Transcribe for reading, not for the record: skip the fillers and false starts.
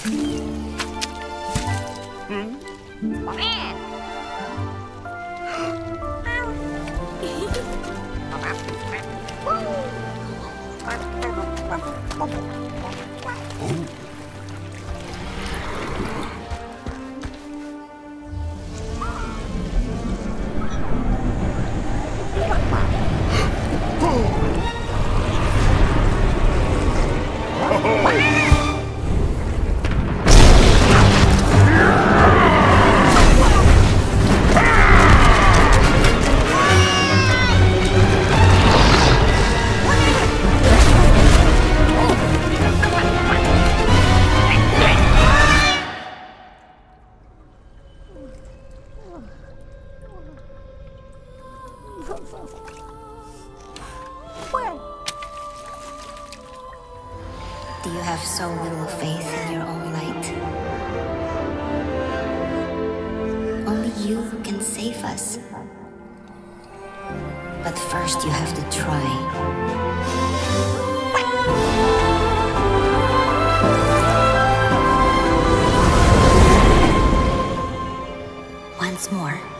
Do you have so little faith in your own light? Only you can save us. But first you have to try. Once more.